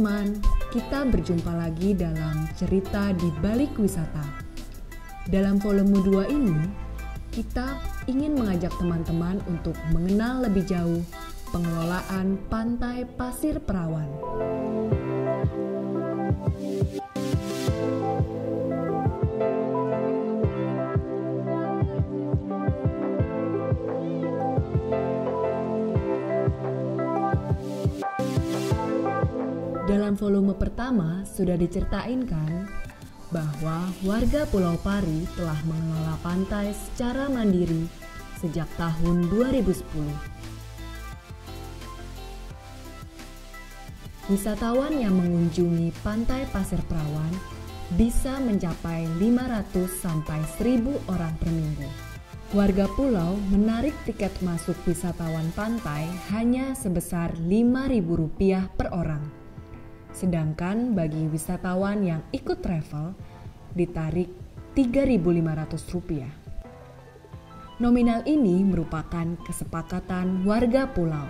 teman-teman, kita berjumpa lagi dalam cerita di balik wisata. Dalam volume 2 ini, kita ingin mengajak teman-teman untuk mengenal lebih jauh pengelolaan Pantai Pasir Perawan. Dalam volume pertama sudah diceritain kan bahwa warga Pulau Pari telah mengelola pantai secara mandiri sejak tahun 2010. Wisatawan yang mengunjungi Pantai Pasir Perawan bisa mencapai 500 sampai 1.000 orang per minggu. Warga pulau menarik tiket masuk wisatawan pantai hanya sebesar Rp5.000 per orang. Sedangkan bagi wisatawan yang ikut travel ditarik Rp3.500. Nominal ini merupakan kesepakatan warga pulau.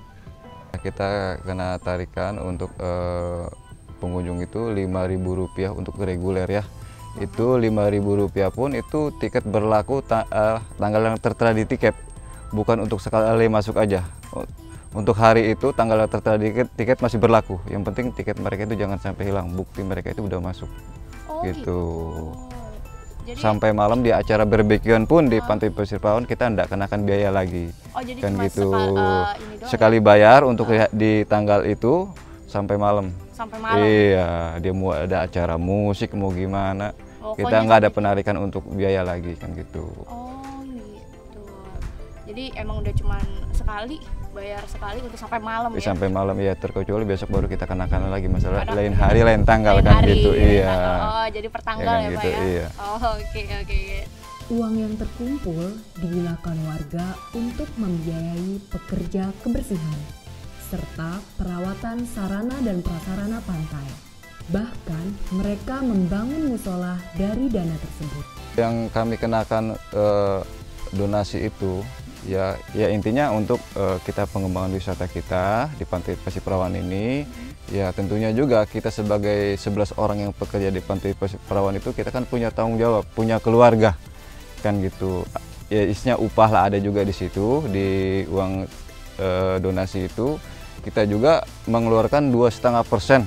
Kita kena tarikan untuk pengunjung itu Rp5.000 untuk reguler ya. Itu Rp5.000 pun itu tiket berlaku tanggal yang tertera di tiket, bukan untuk sekali masuk aja. Untuk hari itu tanggal yang tertera di tiket masih berlaku. Yang penting tiket mereka itu jangan sampai hilang, bukti mereka itu udah masuk. Gitu. Jadi, sampai malam di acara barbekyuan pun di Pantai Pasir Perawan kita tidak kenakan biaya lagi. Jadi kan cuma gitu. Sekali bayar untuk di tanggal itu sampai malam. Sampai malam. Iya, dia mau ada acara musik mau gimana. Kita nggak ada penarikan untuk biaya lagi kan gitu. Oh gitu. Jadi emang udah cuman sekali, bayar sekali untuk sampai malam ya? Sampai malam ya, terkecuali besok baru kita kenakan lagi masalah lain hari lain tanggal kan gitu. Iya. Oh jadi per tanggal ya, gitu, Pak ya? Iya. Oh oke. Uang yang terkumpul digunakan warga untuk membiayai pekerja kebersihan serta perawatan sarana dan prasarana pantai. Bahkan mereka membangun musola dari dana tersebut. Yang kami kenakan donasi itu ya intinya untuk kita pengembangan wisata kita di Pantai Pasir Perawan ini. Ya tentunya juga kita sebagai 11 orang yang bekerja di Pantai Pasir Perawan itu kita kan punya tanggung jawab, punya keluarga kan gitu. Ya isinya upah lah ada juga di situ, di uang donasi itu kita juga mengeluarkan 2,5%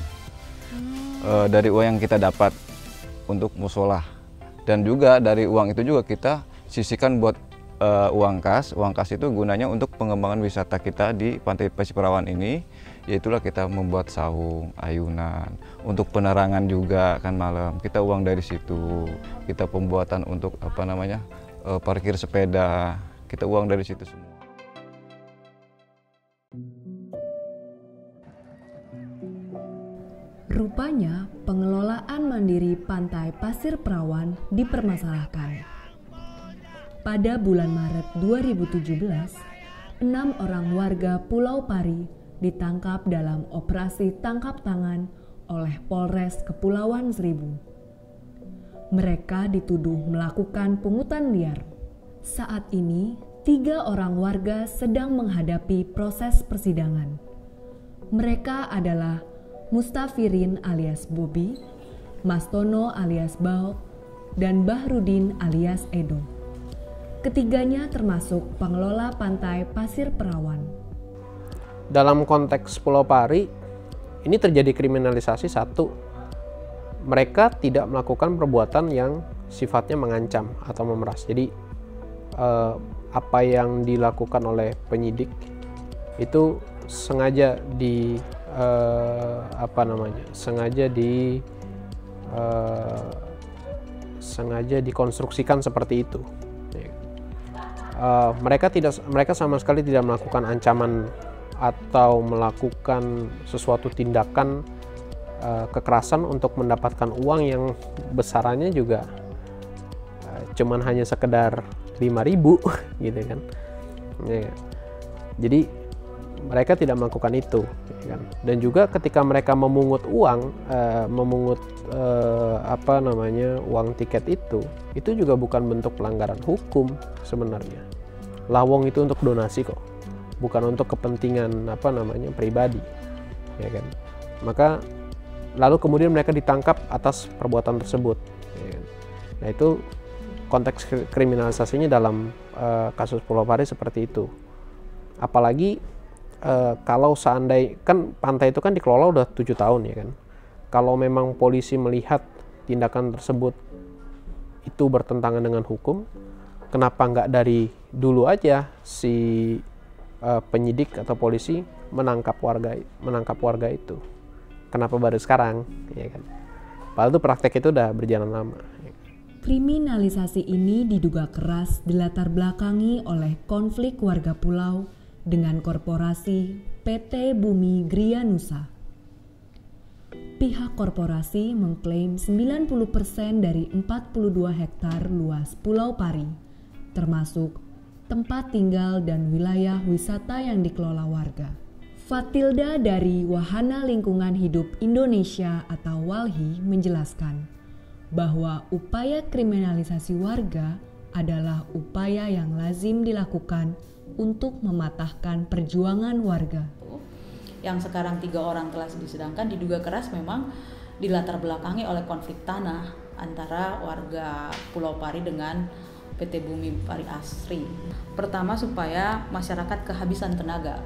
dari uang yang kita dapat untuk musola. Dan juga dari uang itu juga kita sisihkan buat uang kas. Uang kas itu gunanya untuk pengembangan wisata kita di Pantai Pasir Perawan ini. Yaitulah kita membuat saung, ayunan, untuk penerangan juga kan malam. Kita uang dari situ. Kita pembuatan untuk parkir sepeda. Kita uang dari situ semua. Rupanya pengelolaan mandiri Pantai Pasir Perawan dipermasalahkan. Pada bulan Maret 2017, 6 orang warga Pulau Pari ditangkap dalam operasi tangkap tangan oleh Polres Kepulauan Seribu. Mereka dituduh melakukan pungutan liar. Saat ini, 3 orang warga sedang menghadapi proses persidangan. Mereka adalah Mustafirin alias Bobi, Mastono alias Bao, dan Bahrudin alias Edo. Ketiganya termasuk pengelola Pantai Pasir Perawan. Dalam konteks Pulau Pari, ini terjadi kriminalisasi satu. Mereka tidak melakukan perbuatan yang sifatnya mengancam atau memeras. Jadi apa yang dilakukan oleh penyidik itu sengaja sengaja dikonstruksikan seperti itu. Mereka sama sekali tidak melakukan ancaman atau melakukan sesuatu tindakan kekerasan untuk mendapatkan uang yang besarannya juga cuman hanya sekedar 5.000 gitu kan. Ya. Jadi mereka tidak melakukan itu, kan? Dan juga ketika mereka memungut uang, uang tiket itu juga bukan bentuk pelanggaran hukum sebenarnya. Lawong itu untuk donasi kok, bukan untuk kepentingan pribadi, ya kan? Maka lalu kemudian mereka ditangkap atas perbuatan tersebut. Nah itu konteks kriminalisasinya dalam kasus Pulau Pari seperti itu. Apalagi kalau seandainya kan pantai itu kan dikelola udah 7 tahun ya kan. Kalau memang polisi melihat tindakan tersebut itu bertentangan dengan hukum, kenapa nggak dari dulu aja si penyidik atau polisi menangkap warga itu? Kenapa baru sekarang? Ya kan? Padahal itu praktek itu udah berjalan lama. Kriminalisasi ini diduga keras dilatar belakangi oleh konflik warga pulau dengan korporasi PT Bumi Gria Nusa. Pihak korporasi mengklaim 90% dari 42 hektar luas Pulau Pari, termasuk tempat tinggal dan wilayah wisata yang dikelola warga. Fatilda dari Wahana Lingkungan Hidup Indonesia atau WALHI menjelaskan bahwa upaya kriminalisasi warga adalah upaya yang lazim dilakukan untuk mematahkan perjuangan warga. Yang sekarang 3 orang telah disidangkan diduga keras memang dilatar belakangi oleh konflik tanah antara warga Pulau Pari dengan PT Bumi Pari Asri. Pertama, supaya masyarakat kehabisan tenaga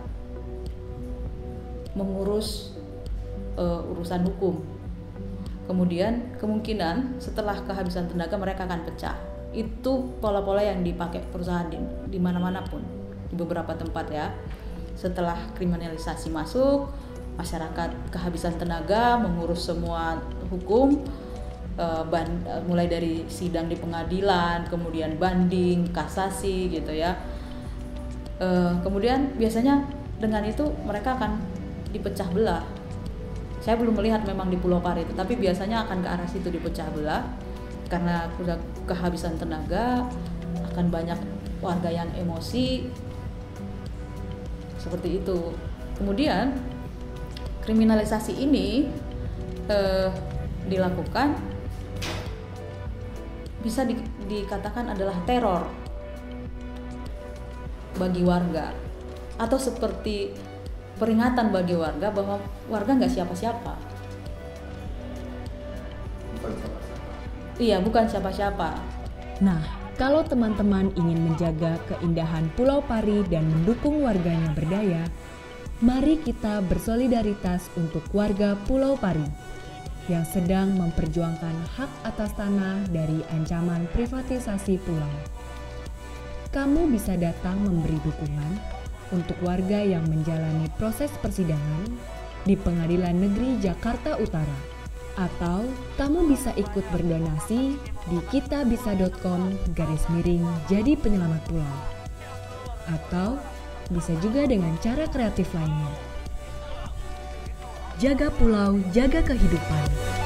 mengurus urusan hukum. Kemudian kemungkinan setelah kehabisan tenaga mereka akan pecah. Itu pola-pola yang dipakai perusahaan di mana-mana pun, di beberapa tempat ya. Setelah kriminalisasi masuk, masyarakat kehabisan tenaga mengurus semua hukum, mulai dari sidang di pengadilan, kemudian banding, kasasi gitu ya. Kemudian biasanya dengan itu mereka akan dipecah belah. Saya belum melihat memang di Pulau Pari itu, tapi biasanya akan ke arah situ, dipecah belah karena sudah kehabisan tenaga, akan banyak warga yang emosi seperti itu. Kemudian kriminalisasi ini dilakukan bisa dikatakan adalah teror bagi warga, atau seperti peringatan bagi warga bahwa warga nggak siapa-siapa. Iya, bukan siapa-siapa. Nah, kalau teman-teman ingin menjaga keindahan Pulau Pari dan mendukung warganya berdaya, mari kita bersolidaritas untuk warga Pulau Pari yang sedang memperjuangkan hak atas tanah dari ancaman privatisasi pulau. Kamu bisa datang memberi dukungan untuk warga yang menjalani proses persidangan di Pengadilan Negeri Jakarta Utara. Atau kamu bisa ikut berdonasi di kitabisa.com/jadi penyelamat pulau. Atau bisa juga dengan cara kreatif lainnya. Jaga pulau, jaga kehidupan.